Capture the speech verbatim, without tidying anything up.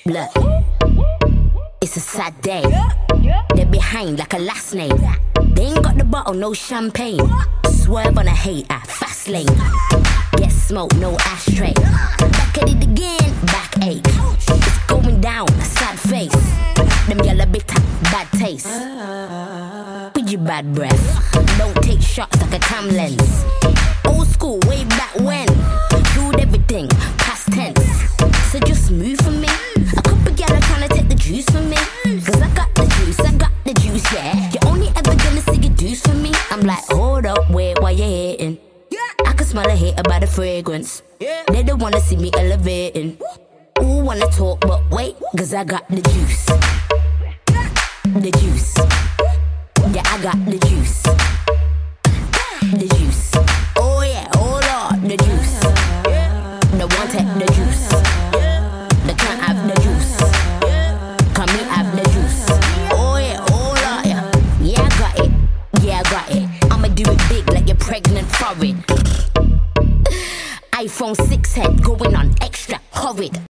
Look, it's a sad day. They're behind like a last name. They ain't got the bottle, no champagne. Swerve on a hater, fast lane. Get smoke, no ashtray. Back at it again, backache. It's going down, sad face. Them yellow bitter, bad taste. With your bad breath. Don't take shots like a cam lens. Old school, way back when. Food everything, past tense. So just move for me. A couple gal are trying to take the juice from me. Cause I got the juice, I got the juice, yeah. You're only ever gonna see your deuce from me. I'm like, hold up, wait, why you hating? I can smell a hater by the fragrance. They don't wanna see me elevating. Ooh, wanna talk, but wait, cause I got the juice. The juice. Yeah, I got the juice. The juice. Oh yeah, hold on, the juice. The one take the juice. The can't have the juice. Come me have the juice. Oh yeah, hold on, yeah. Yeah, I got it. Yeah, I got it. I'ma do it big like you're pregnant for it. iPhone six head going on extra horrid.